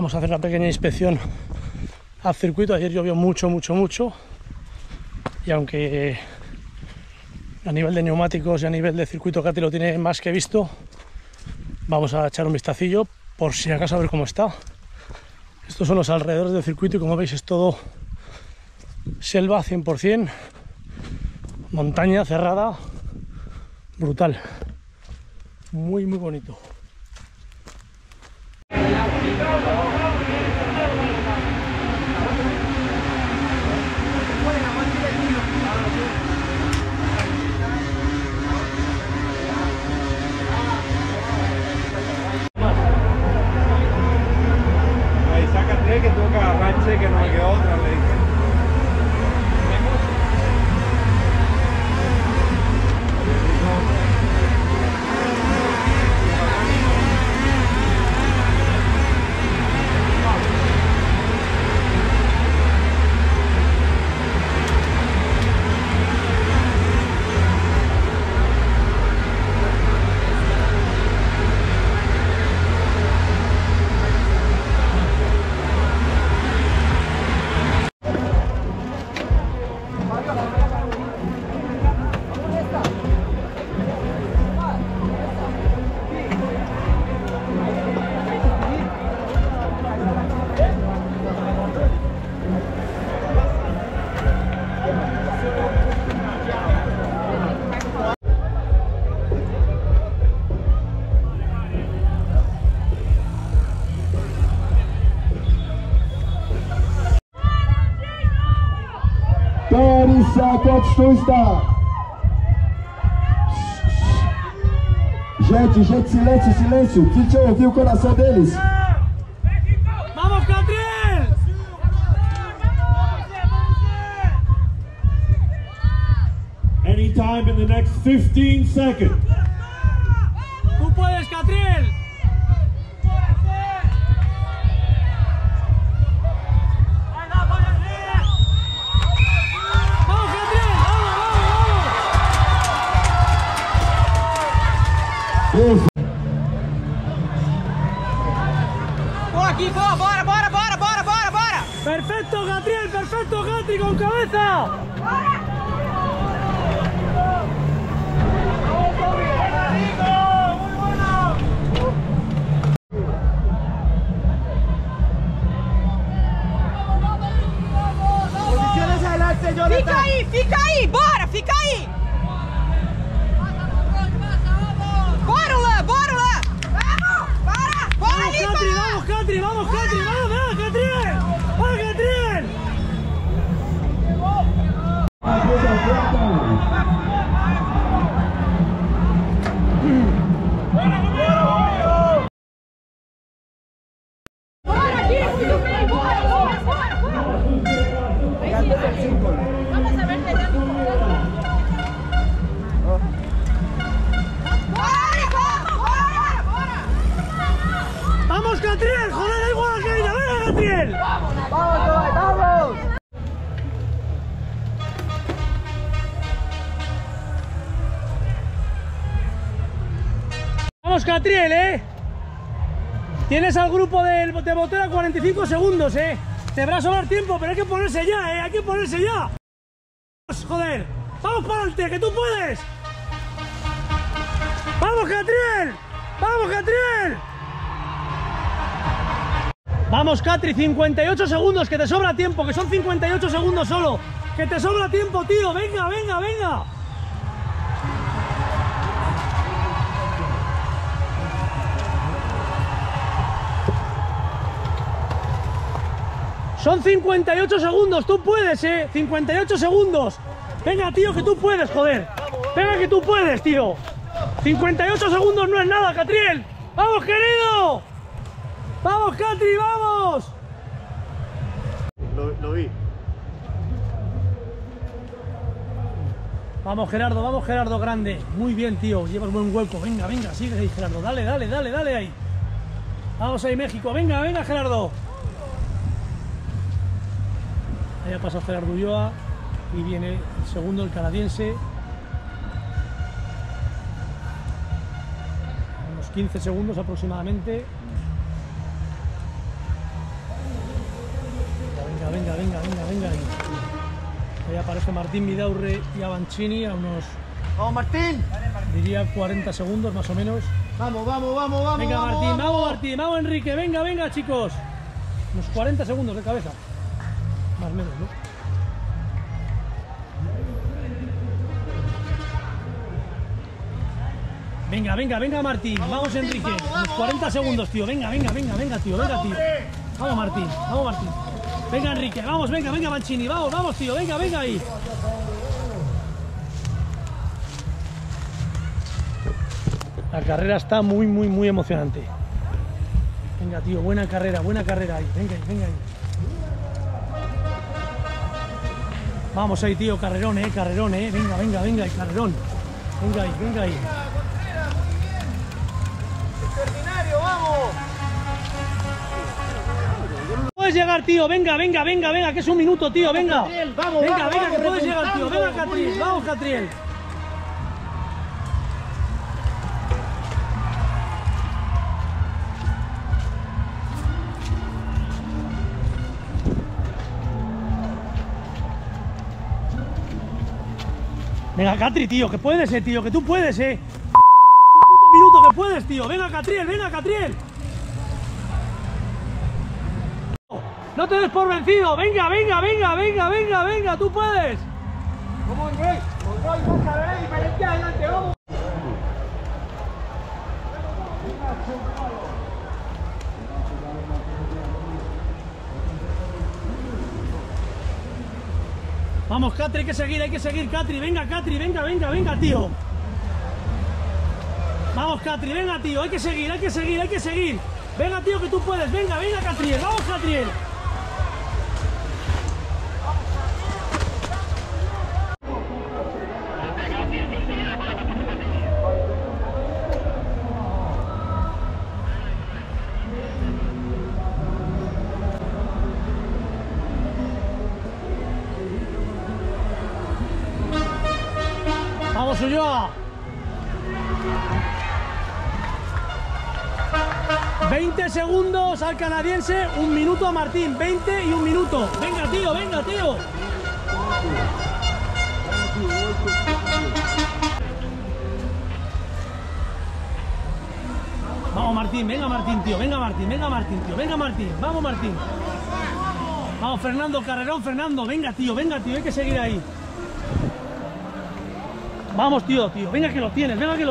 vamos a hacer una pequeña inspección al circuito. Ayer llovió mucho. Y aunque a nivel de neumáticos y a nivel de circuito Katy lo tiene más que visto, vamos a echar un vistacillo por si acaso a ver cómo está. Estos son los alrededores del circuito y como veis es todo selva 100%, montaña cerrada, brutal, muy bonito. Que tengo que agarrarse, que no me quedó otra, le dije. Gente, silêncio. Deixa eu ouvir o coração deles. ¡Vamos, Catriel! Anytime in the next 15 seconds. ¡Tú puedes, Catriel! Bora! ¡Perfecto, Catriel! ¡Perfecto, Catri! ¡Con cabeza! Posiciones adelante, Jonathan. Fica aí! Bora! Fica aí! Bora lá! Bora aí, Vamos, Catri! ¡Vamos, Catriel! ¡Vamos, Catriel! ¡Vamos, Catriel! ¡Joder, da igual que ella! ¡Venga, Catriel! vamos! ¡Vamos, Catriel, Tienes al grupo de Botera 45 segundos, Te va a sobrar tiempo, pero hay que ponerse ya, Hay que ponerse ya. ¡Joder! ¡Vamos para adelante, que tú puedes! ¡Vamos, Catriel! Vamos, Catri, 58 segundos, que te sobra tiempo, que son 58 segundos solo. Que te sobra tiempo, tío. Venga. Son 58 segundos, tú puedes, 58 segundos. Venga, tío, que tú puedes, joder. Venga, que tú puedes, tío. 58 segundos no es nada, Catriel. ¡Vamos, querido! ¡Vamos, Catri, vamos! Lo vi. Vamos, Gerardo, grande. Muy bien, tío, llevas buen hueco. Venga, sigue ahí, Gerardo. Dale ahí. Vamos ahí, México. Venga, Gerardo. Ahí ha pasado Gerardo Ulloa y viene el segundo, el canadiense. Unos 15 segundos aproximadamente. venga. Ahí aparece Martín Vidaurre y Avancini a unos... ¡Vamos, Martín! Diría 40 segundos más o menos. ¡Vamos! Venga, Martín, vamos, Enrique, venga, chicos. Unos 40 segundos de cabeza. Más o menos, ¿no? Venga, Martín. Vamos, Enrique. Unos 40 segundos, tío. Venga, tío. Vamos, Martín. Venga, Enrique. Vamos, venga, Mancini. Vamos, tío. Venga ahí. La carrera está muy emocionante. Venga, tío, buena carrera ahí. Venga ahí. Vamos ahí, tío, carrerón, venga, y carrerón. Venga ahí. ¡Extraordinario, vamos! Puedes llegar, tío, venga, que es un minuto, tío, venga. Vamos, venga, que puedes llegar, tío. Venga, Catriel, vamos, Catriel. Venga, Catri, tío, que puedes, tío, que tú puedes, Un puto minuto que puedes, tío. Venga, Catriel. No te des por vencido. Venga, tú puedes. ¡Vamos, Andrés! ¡Vamos, carrera diferente adelante, vamos! Vamos, Catri, hay que seguir, Catri. Venga, tío. Vamos, Catri, venga, tío. Hay que seguir. Venga, tío, que tú puedes. Venga, Catriel. Vamos, Catriel. Vamos, Ulloa. 20 segundos al canadiense, 1 minuto a Martín. 20 y 1 minuto. Venga, tío. Vamos, Martín, venga, Martín, tío. Vamos, Martín. Vamos, Fernando, carrerón, Fernando. Venga, tío, hay que seguir ahí. Vamos, tío. Venga que lo tienes, Venga que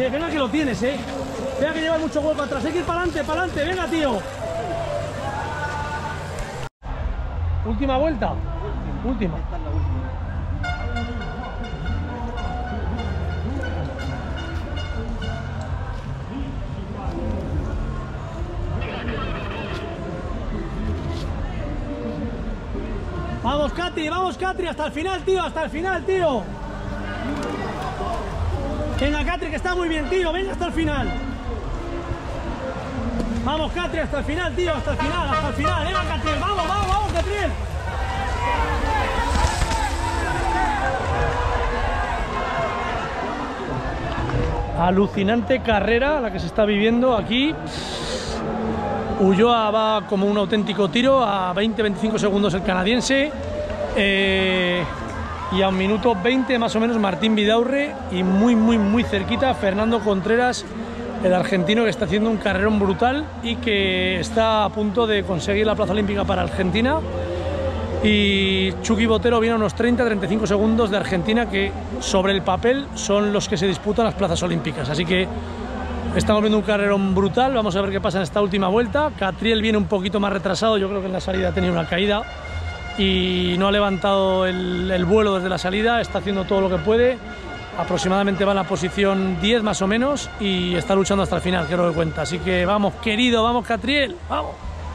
llevas mucho hueco atrás. Hay que ir para adelante. Venga, tío. Última vuelta. Última. Vamos, Catri, hasta el final, tío. Venga, Catri, que está muy bien, tío. Venga hasta el final. Vamos, Catri, hasta el final, tío. Hasta el final. Venga, Catriel. Vamos, Catriel. Alucinante carrera la que se está viviendo aquí. Ulloa va como un auténtico tiro, a 20-25 segundos el canadiense. Y a 1 minuto 20 más o menos Martín Vidaurre, y muy cerquita Fernando Contreras, el argentino, que está haciendo un carrerón brutal y que está a punto de conseguir la plaza olímpica para Argentina. Y Chucky Botero viene a unos 30-35 segundos de Argentina, que sobre el papel son los que se disputan las plazas olímpicas. Así que estamos viendo un carrerón brutal. Vamos a ver qué pasa en esta última vuelta. Catriel viene un poquito más retrasado, yo creo que en la salida ha tenido una caída y no ha levantado el vuelo desde la salida. Está haciendo todo lo que puede. Aproximadamente va en la posición 10 más o menos y está luchando hasta el final, que es lo que cuenta. Así que vamos, querido, vamos, Catriel, vamos.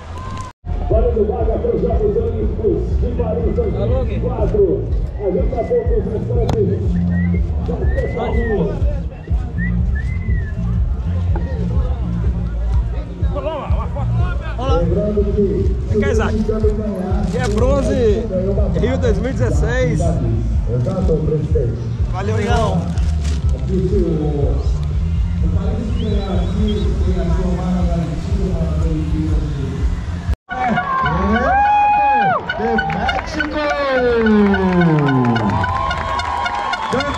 Olá, aqui é Isaac, que é bronze Rio 2016. Valeu, obrigado.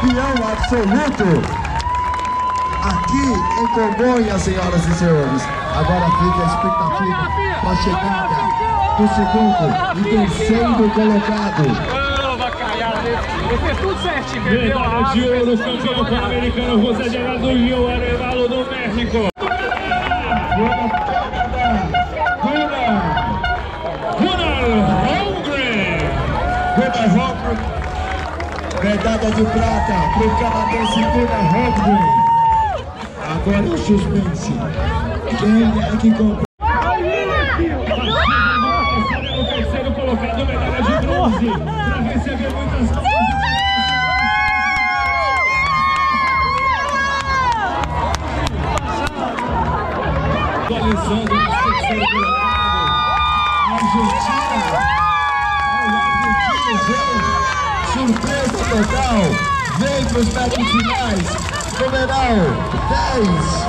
campeão absoluto aqui em Congonhas, senhoras e senhores. Agora fica a expectativa para a chegada do segundo e terceiro colocado. Ele fez tudo certinho, perdeu a Medalha de ouro, campeão pan-americano, José Gerardo Rio Arevalo do México. Medalha de prata para o canadense Gunnar Holmgren. Agora o suspense. Quem é que comprou? O terceiro colocado, medalha de bronze, para receber muitas coisas. Atualizando o terceiro colocado. Argentina. Surpresa total. Vem para os metros finais. Numeral 10.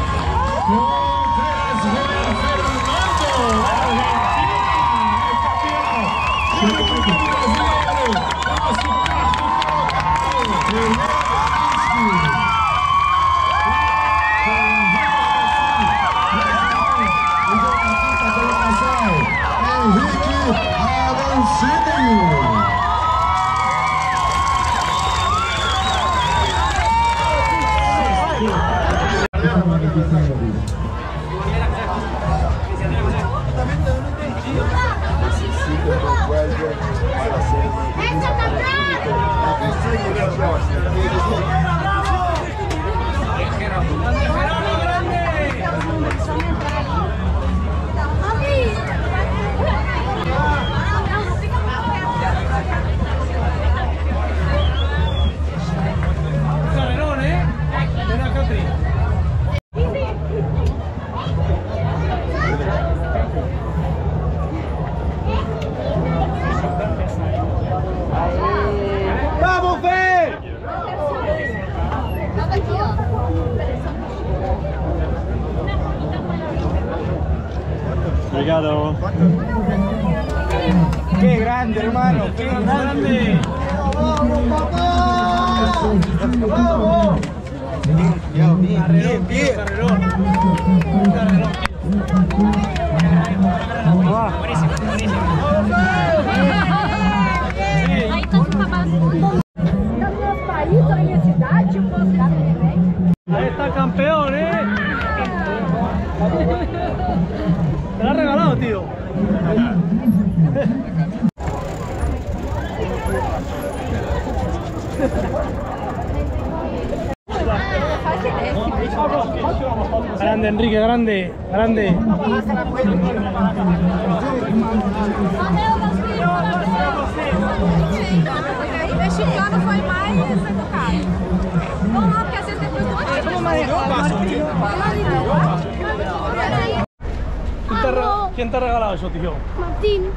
Obrigado. Qué grande, hermano. Qué grande. Bien, bien. Aí tá de babado. Tá no nosso país, tá na minha cidade, eu posso dar também. Ahí está campeón, Te lo has regalado, tío. Grande, Enrique, grande, grande. O mexicano foi mais educado. Vamos lá, porque às vezes depois ¿Quién te ha regalado eso, tío? Martín.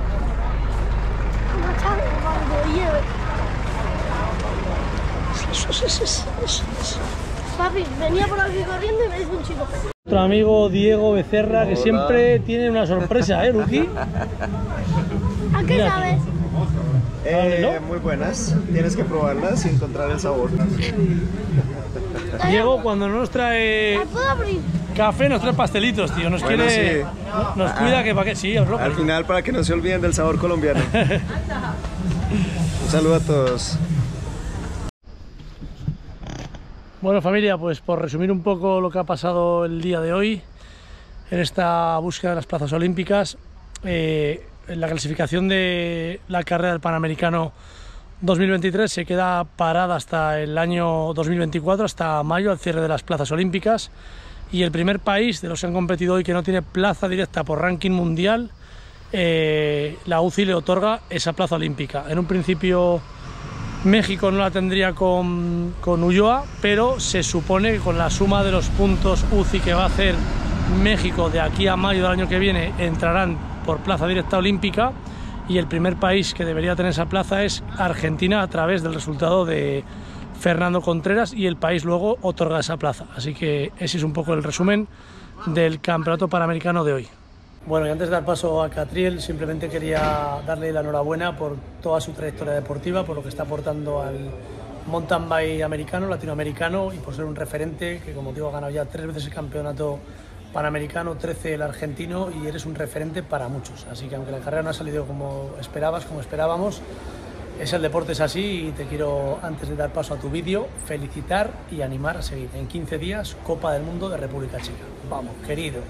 Papi, venía por aquí corriendo y me dijo un chico. Nuestro amigo Diego Becerra, que siempre tiene una sorpresa, ¿eh, Ruki? ¿A qué sabes? Muy buenas. Tienes que probarlas y encontrar el sabor. Diego, cuando no nos trae ¿La puedo abrir? café, nos trae pastelitos, tío. Nos Bueno, quiere. sí. Nos cuida que para qué. Sí, os lo Al final, para que no se olviden del sabor colombiano. Un saludo a todos. Bueno, familia, pues por resumir un poco lo que ha pasado el día de hoy en esta búsqueda de las plazas olímpicas, la clasificación de la carrera del Panamericano 2023 se queda parada hasta el año 2024, hasta mayo, al cierre de las plazas olímpicas, y el primer país de los que han competido hoy que no tiene plaza directa por ranking mundial, la UCI le otorga esa plaza olímpica. En un principio México no la tendría con Ulloa, pero se supone que con la suma de los puntos UCI que va a hacer México de aquí a mayo del año que viene entrarán por plaza directa olímpica, y el primer país que debería tener esa plaza es Argentina, a través del resultado de Fernando Contreras, y el país luego otorga esa plaza. Así que ese es un poco el resumen del Campeonato Panamericano de hoy. Bueno, y antes de dar paso a Catriel, simplemente quería darle la enhorabuena por toda su trayectoria deportiva, por lo que está aportando al mountain bike americano, latinoamericano, y por ser un referente que, como digo, ha ganado ya 3 veces el campeonato panamericano, 13 el argentino, y eres un referente para muchos. Así que aunque la carrera no ha salido como esperabas, como esperábamos, el deporte es así, y te quiero, antes de dar paso a tu vídeo, felicitar y animar a seguir. En 15 días, Copa del Mundo de República Checa. Vamos, querido.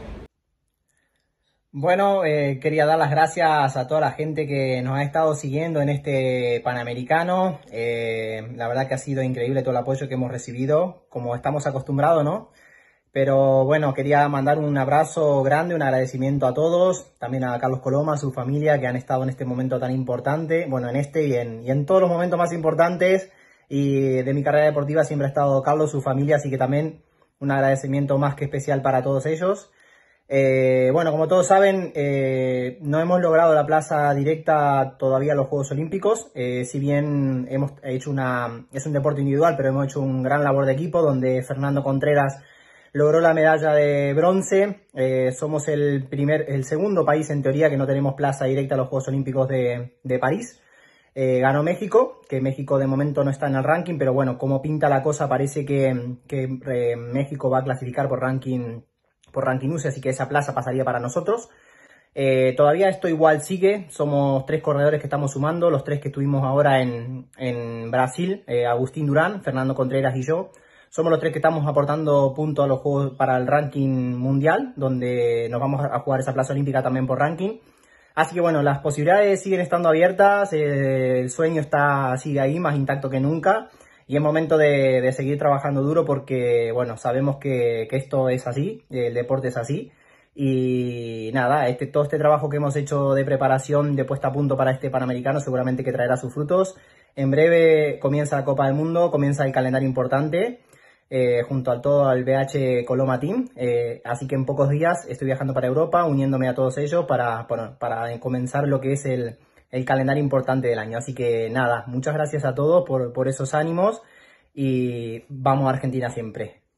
Bueno, quería dar las gracias a toda la gente que nos ha estado siguiendo en este Panamericano. La verdad que ha sido increíble todo el apoyo que hemos recibido, como estamos acostumbrados, ¿no? Pero bueno, quería mandar un abrazo grande, un agradecimiento a todos, también a Carlos Coloma, a su familia, que han estado en este momento tan importante, bueno, en este y en todos los momentos más importantes y de mi carrera deportiva siempre ha estado Carlos, su familia, así que también un agradecimiento más que especial para todos ellos. Bueno, como todos saben, no hemos logrado la plaza directa todavía a los Juegos Olímpicos, si bien hemos hecho es un deporte individual, pero hemos hecho un gran labor de equipo donde Fernando Contreras logró la medalla de bronce. Somos el segundo país en teoría que no tenemos plaza directa a los Juegos Olímpicos de París. Ganó México, que México de momento no está en el ranking, pero bueno, como pinta la cosa parece que México va a clasificar por ranking UCI, así que esa plaza pasaría para nosotros. Todavía esto igual sigue, somos 3 corredores que estamos sumando, los 3 que estuvimos ahora en Brasil, Agustín Durán, Fernando Contreras y yo. Somos los 3 que estamos aportando puntos a los juegos para el ranking mundial, donde nos vamos a jugar esa plaza olímpica también por ranking. Así que bueno, las posibilidades siguen estando abiertas, el sueño sigue ahí, más intacto que nunca. Y es momento de seguir trabajando duro porque, bueno, sabemos que esto es así, el deporte es así. Y nada, todo este trabajo que hemos hecho de preparación, de puesta a punto para este Panamericano, seguramente que traerá sus frutos. En breve comienza la Copa del Mundo, comienza el calendario importante. Junto al BH Coloma Team, así que en pocos días estoy viajando para Europa, uniéndome a todos ellos para comenzar lo que es el calendario importante del año. Así que nada, muchas gracias a todos por esos ánimos y vamos a Argentina siempre.